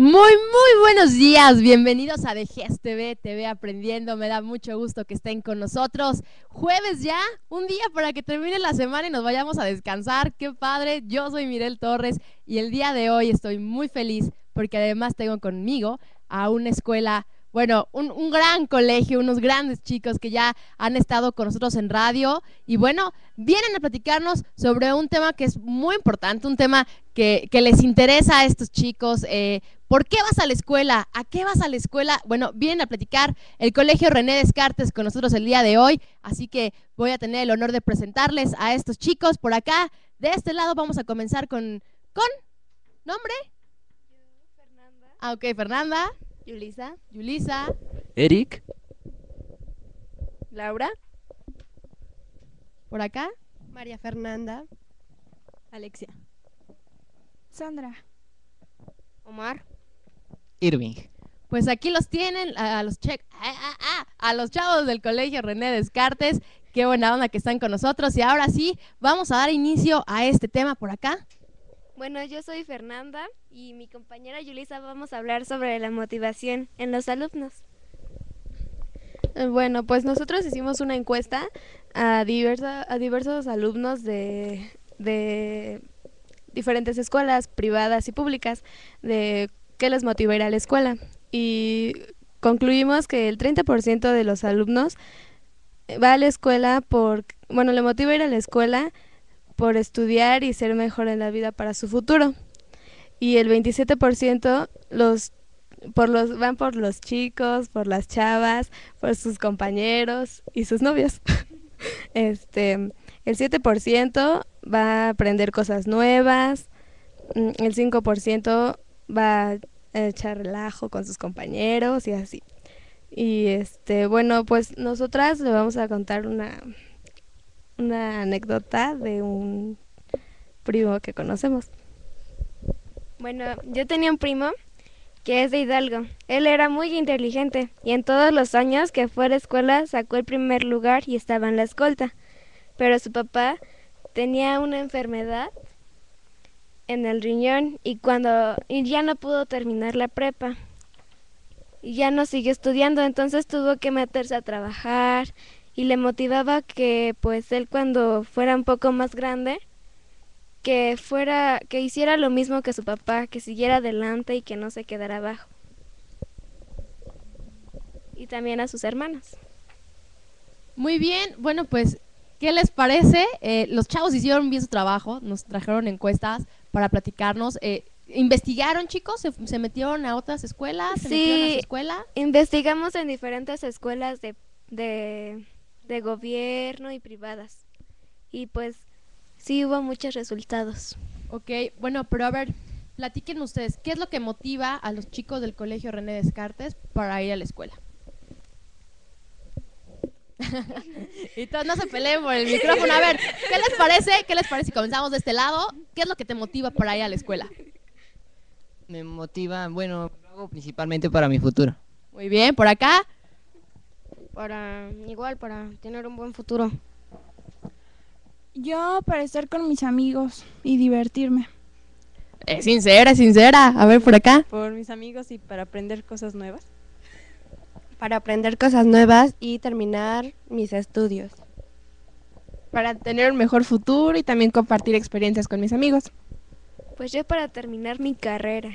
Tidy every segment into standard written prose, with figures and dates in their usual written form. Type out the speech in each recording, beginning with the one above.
Muy buenos días, bienvenidos a Vejez TV, TV Aprendiendo, me da mucho gusto que estén con nosotros. Jueves ya, un día para que termine la semana y nos vayamos a descansar, qué padre. Yo soy Mirel Torres y el día de hoy estoy muy feliz porque además tengo conmigo a una escuela, bueno, un gran colegio, unos grandes chicos que ya han estado con nosotros en radio y bueno, vienen a platicarnos sobre un tema que es muy importante, un tema que les interesa a estos chicos. ¿Por qué vas a la escuela? ¿A qué vas a la escuela? Bueno, vienen a platicar el Colegio René Descartes con nosotros el día de hoy, así que voy a tener el honor de presentarles a estos chicos por acá. De este lado vamos a comenzar con ¿nombre? Yo, Fernanda. Ok, Fernanda. Yulisa. Yulisa. Eric. Laura. Por acá. María Fernanda. Alexia. Sandra. Omar. Irving. Pues aquí los tienen, a los chavos del Colegio René Descartes. Qué buena onda que están con nosotros. Y ahora sí, vamos a dar inicio a este tema por acá. Bueno, yo soy Fernanda y mi compañera Yulisa vamos a hablar sobre la motivación en los alumnos. Bueno, pues nosotros hicimos una encuesta a diversos alumnos de diferentes escuelas privadas y públicas de qué les motiva a ir a la escuela. Y concluimos que el 30% de los alumnos va a la escuela le motiva ir a la escuela por estudiar y ser mejor en la vida para su futuro. Y el 27% van por los chicos, por las chavas, por sus compañeros y sus novios. El 7% va a aprender cosas nuevas, el 5% va a echar relajo con sus compañeros y así. Y bueno, pues nosotras le vamos a contar una anécdota de un primo que conocemos. Bueno, yo tenía un primo que es de Hidalgo. Él era muy inteligente y en todos los años que fue a la escuela sacó el primer lugar y estaba en la escolta. Pero su papá tenía una enfermedad en el riñón y ya no pudo terminar la prepa y ya no siguió estudiando, entonces tuvo que meterse a trabajar y le motivaba que pues él cuando fuera un poco más grande que hiciera lo mismo que su papá, que siguiera adelante y que no se quedara abajo. Y también a sus hermanos. Muy bien, bueno pues, ¿qué les parece? Los chavos hicieron bien su trabajo, nos trajeron encuestas para platicarnos. ¿Investigaron, chicos? ¿Se metieron a otras escuelas? ¿Se metieron a su escuela? Investigamos en diferentes escuelas de gobierno y privadas. Y pues sí hubo muchos resultados. Ok, bueno, pero a ver, platiquen ustedes, ¿qué es lo que motiva a los chicos del Colegio René Descartes para ir a la escuela? Y todos no se peleen por el micrófono. A ver, ¿qué les parece? ¿Qué les parece si comenzamos de este lado? ¿Qué es lo que te motiva para ir a la escuela? Me motiva, bueno, lo hago principalmente para mi futuro. Muy bien, ¿por acá? Para tener un buen futuro. Yo para estar con mis amigos y divertirme. Es sincera. A ver, por acá. Por mis amigos y para aprender cosas nuevas. Para aprender cosas nuevas y terminar mis estudios. Para tener un mejor futuro y también compartir experiencias con mis amigos. Pues yo para terminar mi carrera.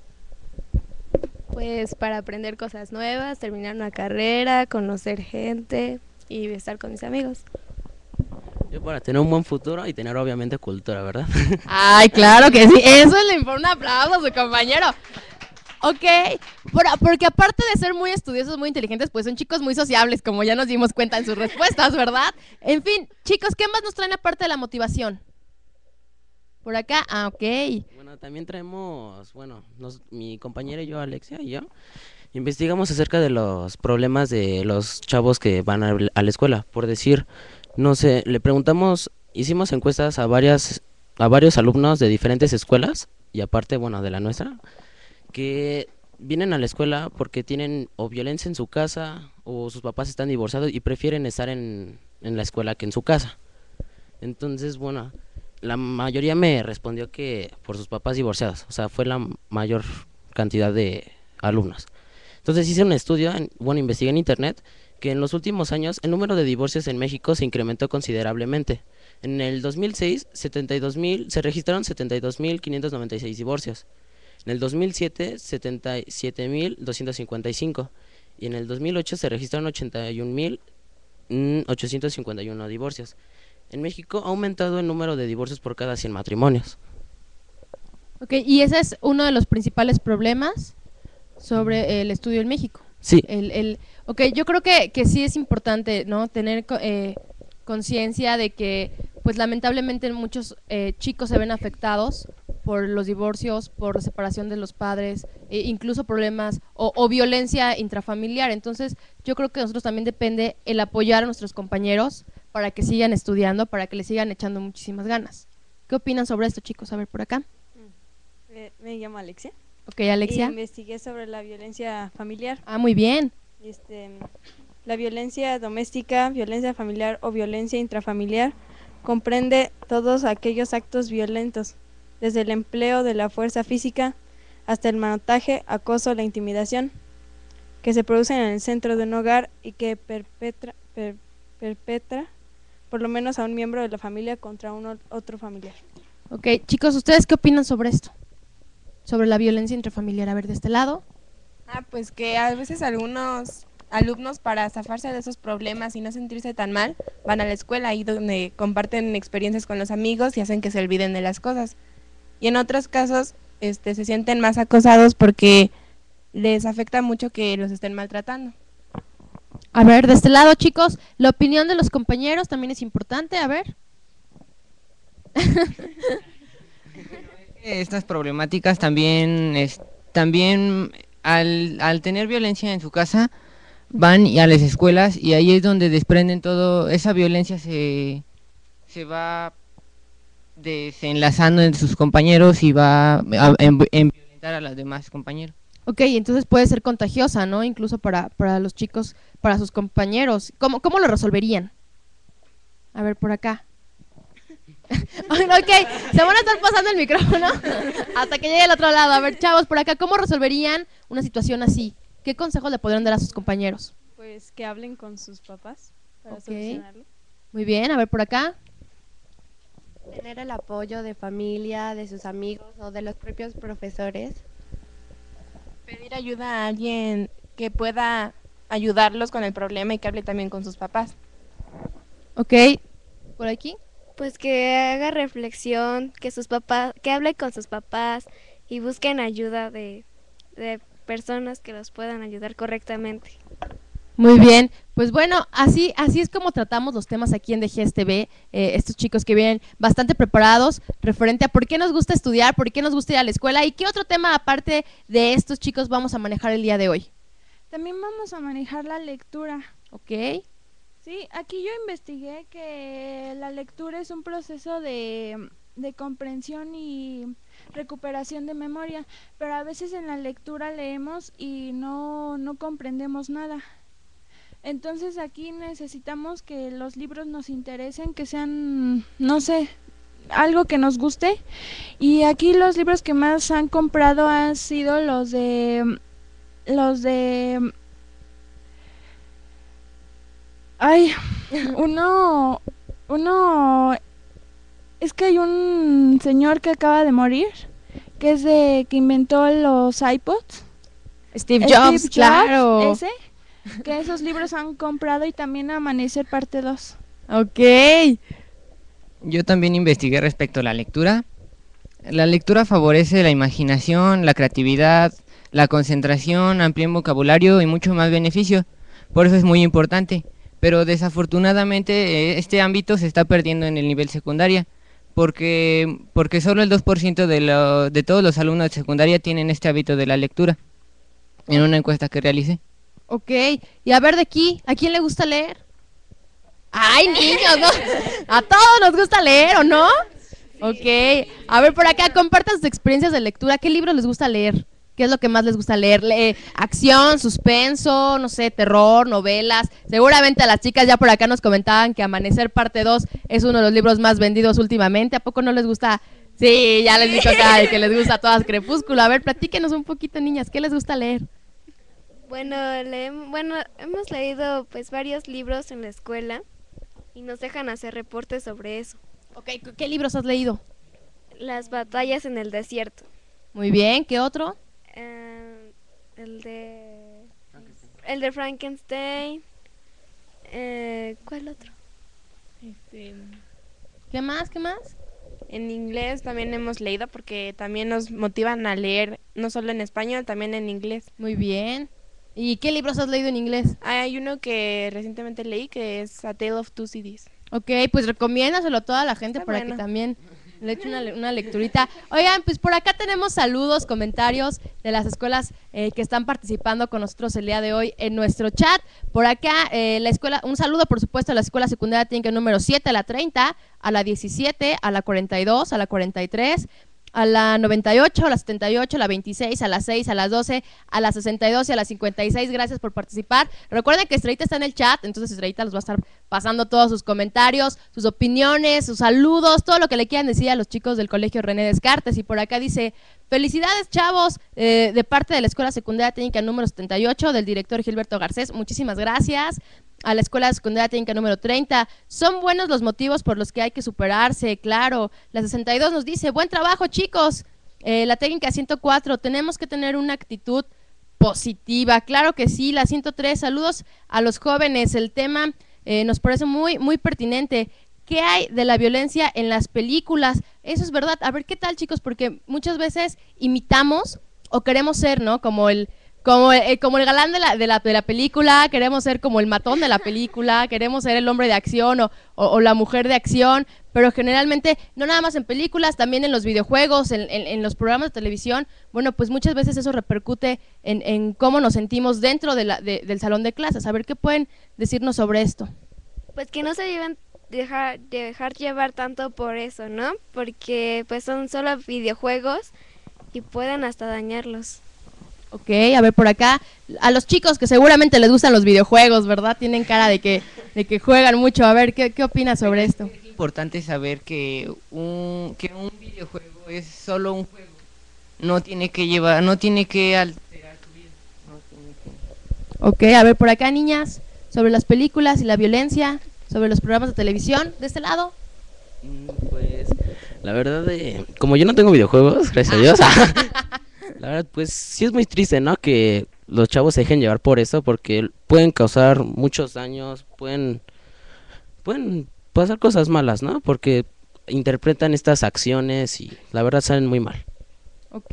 Pues para aprender cosas nuevas, terminar una carrera, conocer gente y estar con mis amigos. Yo para tener un buen futuro y tener obviamente cultura, ¿verdad? Ay, claro que sí, eso le importa. Un aplauso a su compañero. Ok, porque aparte de ser muy estudiosos, muy inteligentes, pues son chicos muy sociables, como ya nos dimos cuenta en sus respuestas, ¿verdad? En fin, chicos, ¿qué más nos traen aparte de la motivación? Por acá, ok. Bueno, también traemos, mi compañera y yo, Alexia y yo, investigamos acerca de los problemas de los chavos que van a la escuela. Por decir, no sé, le preguntamos, hicimos encuestas a varios alumnos de diferentes escuelas, y aparte, de la nuestra, que vienen a la escuela porque tienen o violencia en su casa o sus papás están divorciados y prefieren estar en la escuela que en su casa. Entonces, la mayoría me respondió que por sus papás divorciados, o sea, fue la mayor cantidad de alumnos. Entonces hice un estudio, investigué en internet que en los últimos años el número de divorcios en México se incrementó considerablemente. En el 2006 se registraron 72.596 divorcios. En el 2007 77.255 y en el 2008 se registraron 81.851 divorcios. En México ha aumentado el número de divorcios por cada 100 matrimonios. Ok, y ese es uno de los principales problemas sobre el estudio en México. Sí. Ok, yo creo que sí es importante, ¿no?, tener conciencia de que, pues lamentablemente muchos chicos se ven afectados por los divorcios, por la separación de los padres, incluso problemas o violencia intrafamiliar. Entonces, yo creo que nosotros también depende el apoyar a nuestros compañeros para que sigan estudiando, para que le sigan echando muchísimas ganas. ¿Qué opinan sobre esto, chicos? A ver, por acá. Me llamo Alexia. Ok, Alexia. Y investigué sobre la violencia familiar. Ah, muy bien. La violencia doméstica, violencia familiar o violencia intrafamiliar comprende todos aquellos actos violentos, desde el empleo de la fuerza física hasta el manotaje, acoso, la intimidación, que se producen en el centro de un hogar y que perpetra por lo menos a un miembro de la familia contra otro familiar. Ok, chicos, ¿ustedes qué opinan sobre esto? Sobre la violencia intrafamiliar. A ver, de este lado. Pues que a veces algunos alumnos, para zafarse de esos problemas y no sentirse tan mal, van a la escuela, ahí donde comparten experiencias con los amigos y hacen que se olviden de las cosas. Y en otros casos se sienten más acosados porque les afecta mucho que los estén maltratando. A ver, de este lado, chicos, la opinión de los compañeros también es importante. A ver. Estas problemáticas también al tener violencia en su casa van a las escuelas y ahí es donde desprenden todo, esa violencia se va desenlazando en sus compañeros y va en violentar a los demás compañeros. Ok, entonces puede ser contagiosa, ¿no? Incluso para los chicos, para sus compañeros. ¿Cómo lo resolverían? A ver, por acá. Ok, se van a estar pasando el micrófono hasta que llegue al otro lado. A ver, chavos, por acá, ¿cómo resolverían una situación así? ¿Qué consejos le podrían dar a sus compañeros? Pues que hablen con sus papás para solucionarlo. Muy bien, a ver, por acá. Tener el apoyo de familia, de sus amigos o de los propios profesores. Pedir ayuda a alguien que pueda ayudarlos con el problema y que hable también con sus papás. Ok, ¿por aquí? Pues que haga reflexión, que hable con sus papás y busquen ayuda de personas que los puedan ayudar correctamente. Muy bien, pues bueno, así es como tratamos los temas aquí en DGS TV, estos chicos que vienen bastante preparados referente a por qué nos gusta estudiar, por qué nos gusta ir a la escuela y qué otro tema aparte de estos chicos vamos a manejar el día de hoy. También vamos a manejar la lectura. Ok. Sí, aquí yo investigué que la lectura es un proceso de comprensión y recuperación de memoria, pero a veces en la lectura leemos y no comprendemos nada. Entonces aquí necesitamos que los libros nos interesen, que sean, no sé, algo que nos guste. Y aquí los libros que más han comprado han sido los de uno es que hay un señor que acaba de morir, que inventó los iPods. Steve Jobs, claro. Ese, que esos libros han comprado y también Amanecer parte 2. Ok. Yo también investigué respecto a la lectura. La lectura favorece la imaginación, la creatividad, la concentración, amplía el vocabulario y mucho más beneficio. Por eso es muy importante. Pero desafortunadamente este ámbito se está perdiendo en el nivel secundaria, porque solo el 2% de todos los alumnos de secundaria tienen este hábito de la lectura, en una encuesta que realicé. Ok, y a ver de aquí, ¿a quién le gusta leer? ¡Ay, niños! ¿No? A todos nos gusta leer, ¿o no? Ok, a ver por acá, compartan sus experiencias de lectura. ¿Qué libros les gusta leer? ¿Qué es lo que más les gusta leer? Acción, suspenso, no sé, terror, novelas. Seguramente a las chicas ya por acá nos comentaban que Amanecer parte 2 es uno de los libros más vendidos últimamente. ¿A poco no les gusta Sí, ya les dijo acá de que les gusta a todas Crepúsculo. A ver, platíquenos un poquito, niñas, ¿qué les gusta leer? Bueno, hemos leído pues varios libros en la escuela y nos dejan hacer reportes sobre eso. Ok, ¿qué libros has leído? Las batallas en el desierto. Muy bien, ¿qué otro? El de Frankenstein. ¿Cuál otro? ¿Qué más? En inglés también hemos leído porque también nos motivan a leer, no solo en español, también en inglés. Muy bien. ¿Y qué libros has leído en inglés? Hay uno que recientemente leí que es A Tale of Two Cities. Ok, pues recomiéndaselo a toda la gente Está para bueno. que también le eche una lecturita. Oigan, pues por acá tenemos saludos, comentarios de las escuelas que están participando con nosotros el día de hoy en nuestro chat. Por acá, la escuela, un saludo por supuesto a la escuela secundaria técnica número 7, a la 30, a la 17, a la 42, a la 43, a la 98, a la 78, a la 26, a la 6, a las 12, a la 62 y a la 56. Gracias por participar. Recuerden que Estrellita está en el chat, entonces Estrellita los va a estar pasando todos sus comentarios, sus opiniones, sus saludos, todo lo que le quieran decir a los chicos del Colegio René Descartes. Y por acá dice: felicidades, chavos, de parte de la Escuela Secundaria Técnica número 78 del director Gilberto Garcés. Muchísimas gracias. A la Escuela Secundaria Técnica número 30. Son buenos los motivos por los que hay que superarse, claro. La 62 nos dice: buen trabajo, chicos. La técnica 104, tenemos que tener una actitud positiva. Claro que sí. La 103, saludos a los jóvenes. El tema nos parece muy, muy pertinente. ¿Qué hay de la violencia en las películas? Eso es verdad. A ver, ¿qué tal, chicos? Porque muchas veces imitamos o queremos ser, ¿no? Como el galán de la película, queremos ser como el matón de la película, queremos ser el hombre de acción o la mujer de acción, pero generalmente, no nada más en películas, también en los videojuegos, en los programas de televisión. Bueno, pues muchas veces eso repercute en cómo nos sentimos dentro del salón de clases. A ver, ¿qué pueden decirnos sobre esto? Pues que no se deben dejar llevar tanto por eso, ¿no? Porque pues son solo videojuegos y pueden hasta dañarlos. Ok, a ver por acá, a los chicos que seguramente les gustan los videojuegos, ¿verdad? Tienen cara de que juegan mucho. A ver, ¿qué opinas sobre esto? Es importante saber que un videojuego es solo un juego. No tiene que alterar tu vida. Ok, a ver por acá, niñas, sobre las películas y la violencia, sobre los programas de televisión, de este lado. Pues, la verdad, como yo no tengo videojuegos, gracias a Dios, la verdad, pues sí es muy triste, ¿no? Que los chavos se dejen llevar por eso, porque pueden causar muchos daños, pueden pasar cosas malas, ¿no? Porque interpretan estas acciones y la verdad salen muy mal. Ok,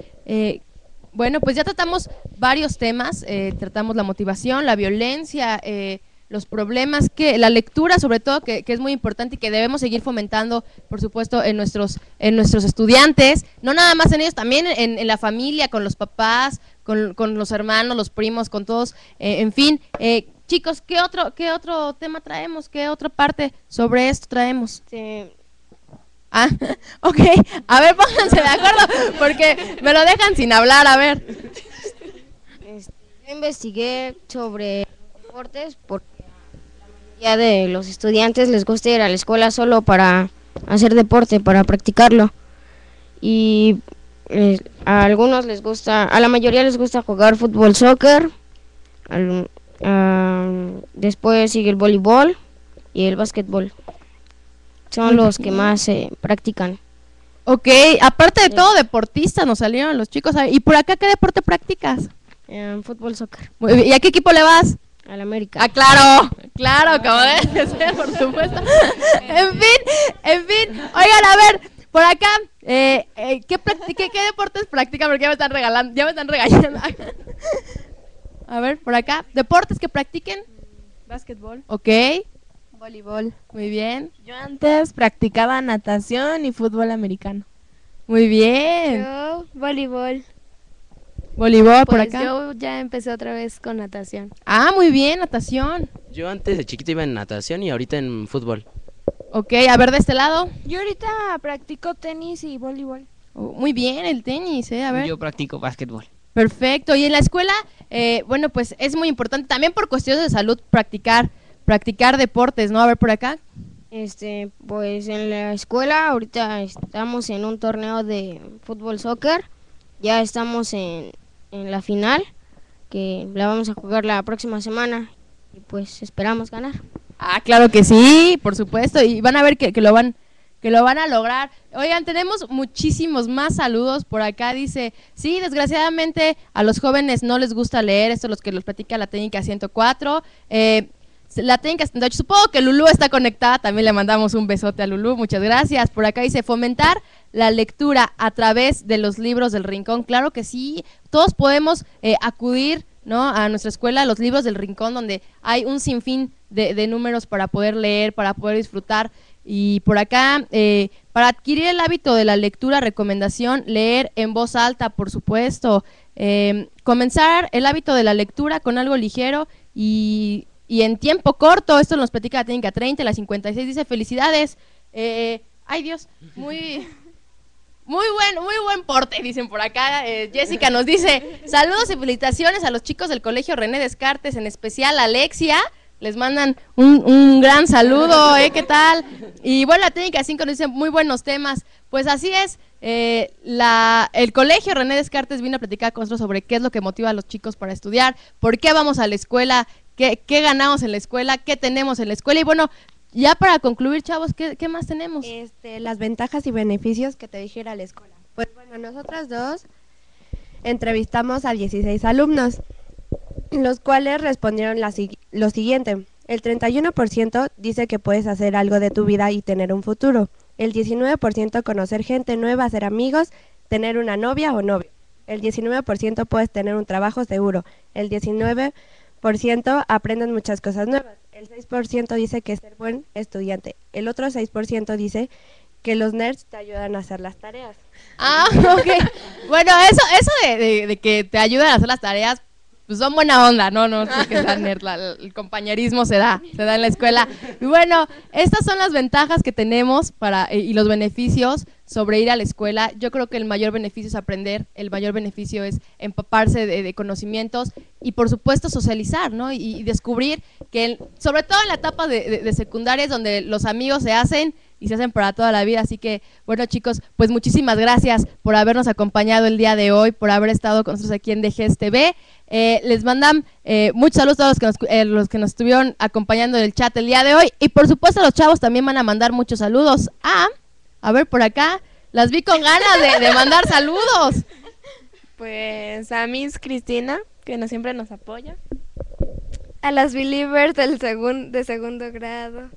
bueno, pues ya tratamos varios temas, tratamos la motivación, la violencia, los problemas, la lectura sobre todo, que es muy importante y que debemos seguir fomentando, por supuesto, en nuestros estudiantes, no nada más en ellos, también en la familia, con los papás, con los hermanos, los primos, con todos, en fin. Chicos, ¿qué otro tema traemos? ¿Qué otra parte sobre esto traemos? Sí. Ah, ok, a ver, pónganse de acuerdo, porque me lo dejan sin hablar, a ver. Yo investigué sobre deportes porque ya de los estudiantes les gusta ir a la escuela solo para hacer deporte, para practicarlo. Y a algunos les gusta, a la mayoría les gusta jugar fútbol, soccer. Después sigue el voleibol y el básquetbol. Son los que más se practican. Ok, aparte de todo, deportistas nos salieron los chicos. ¿Y por acá qué deporte practicas? Fútbol, soccer. ¿Y a qué equipo le vas? Al América. Ah, claro, como debe ser, por supuesto. En fin, oigan, a ver, por acá, ¿qué deportes practican? Porque ya me están regañando. A ver, por acá, ¿deportes que practiquen? Básquetbol. Ok. Voleibol. Muy bien. Yo antes practicaba natación y fútbol americano. Muy bien. Yo, voleibol. Voleibol por Pues acá. yo ya empecé otra vez con natación. Ah, muy bien, natación. Yo antes de chiquito iba en natación y ahorita en fútbol. Ok, a ver de este lado. Yo ahorita practico tenis y voleibol. Oh, muy bien, el tenis, a ver. Yo practico básquetbol. Perfecto. Y en la escuela, bueno, pues es muy importante también por cuestiones de salud practicar deportes, ¿no? A ver por acá. Pues en la escuela ahorita estamos en un torneo de fútbol soccer. Ya estamos en la final, que la vamos a jugar la próxima semana y pues esperamos ganar. Ah, claro que sí, por supuesto, y van a ver que lo van a lograr. Oigan, tenemos muchísimos más saludos por acá. Dice, sí, desgraciadamente a los jóvenes no les gusta leer, esto es lo que los platica la técnica 104. La técnica 78, supongo que Lulú está conectada, también le mandamos un besote a Lulú, muchas gracias. Por acá dice, fomentar la lectura a través de los libros del Rincón. Claro que sí, todos podemos acudir, ¿no?, a nuestra escuela, a los libros del Rincón, donde hay un sinfín de números para poder leer, para poder disfrutar. Y por acá, para adquirir el hábito de la lectura, recomendación, leer en voz alta, por supuesto. Comenzar el hábito de la lectura con algo ligero y en tiempo corto. Esto nos platica la técnica 30, la 56, dice, felicidades. Ay Dios, muy buen porte, dicen por acá. Jessica nos dice, saludos y felicitaciones a los chicos del colegio René Descartes, en especial a Alexia. Les mandan un gran saludo, ¿qué tal? Y bueno, la técnica 5 nos dice, muy buenos temas. Pues así es, el colegio René Descartes vino a platicar con nosotros sobre qué es lo que motiva a los chicos para estudiar, por qué vamos a la escuela, qué ganamos en la escuela, qué tenemos en la escuela. Y bueno, ya para concluir, chavos, ¿qué más tenemos? Las ventajas y beneficios que te dije ir a la escuela. Pues bueno, nosotras dos entrevistamos a 16 alumnos, los cuales respondieron lo siguiente. El 31% dice que puedes hacer algo de tu vida y tener un futuro. El 19% conocer gente nueva, hacer amigos, tener una novia o novio. El 19% puedes tener un trabajo seguro. El 19% aprenden muchas cosas nuevas. El 6% dice que ser buen estudiante. El otro 6% dice que los nerds te ayudan a hacer las tareas. Ah, ok. Bueno, eso de que te ayudan a hacer las tareas, pues son buena onda, no es que sea nerd, el compañerismo se da en la escuela. Y bueno, estas son las ventajas que tenemos y los beneficios sobre ir a la escuela. Yo creo que el mayor beneficio es aprender, el mayor beneficio es empaparse de conocimientos y por supuesto socializar, ¿no? Y descubrir que, sobre todo en la etapa de secundaria, es donde los amigos se hacen y se hacen para toda la vida. Así que, bueno, chicos, pues muchísimas gracias por habernos acompañado el día de hoy, por haber estado con nosotros aquí en DGES TV. Les mandan muchos saludos a los que nos estuvieron acompañando en el chat el día de hoy. Y por supuesto los chavos también van a mandar muchos saludos a ver por acá, las vi con ganas de mandar saludos. Pues a Miss Cristina, que siempre nos apoya. A las Believers de segundo grado.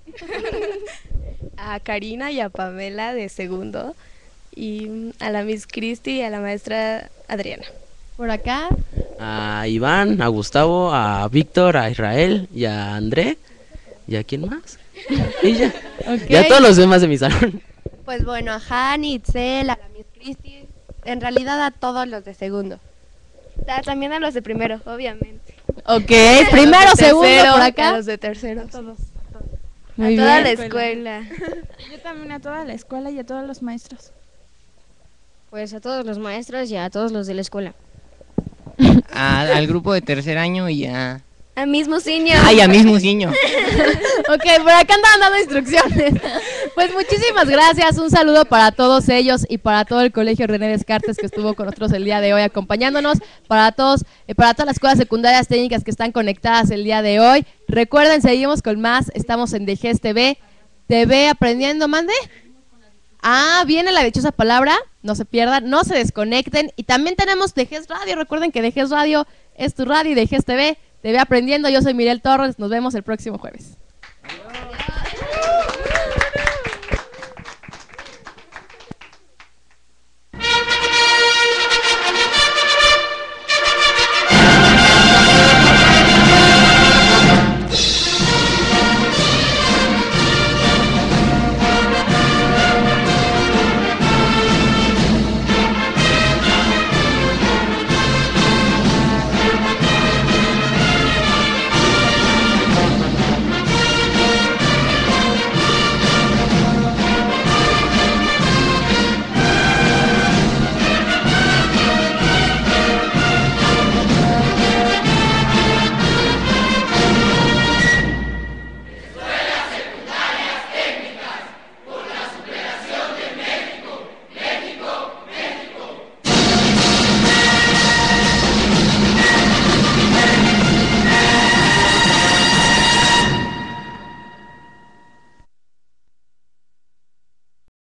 A Karina y a Pamela de segundo. Y a la Miss Cristi y a la maestra Adriana. Por acá. A Iván, a Gustavo, a Víctor, a Israel y a André. ¿Y a quién más? Y ya. Okay. Y a todos los demás de mi salón. Pues bueno, a Hani, Itzel, a la Miss Cristi, en realidad a todos los de segundo. También a los de primero, obviamente. Ok, primero, segundo, por acá. A los de tercero, todos. A toda la escuela. Yo también a toda la escuela y a todos los maestros. Pues a todos los maestros y a todos los de la escuela. Al grupo de tercer año y a mismo Muciño. Ay, a mismo Muciño. Ok, por acá andaban dando instrucciones. Pues muchísimas gracias, un saludo para todos ellos y para todo el colegio René Descartes que estuvo con nosotros el día de hoy acompañándonos, para todas las escuelas secundarias técnicas que están conectadas el día de hoy. Recuerden, seguimos con más, estamos en DGES TV, TV aprendiendo, mande. Viene la dichosa palabra, no se pierdan, no se desconecten. Y también tenemos DGES Radio, recuerden que DGES Radio es tu radio y DGES TV, TV aprendiendo. Yo soy Mirel Torres, nos vemos el próximo jueves.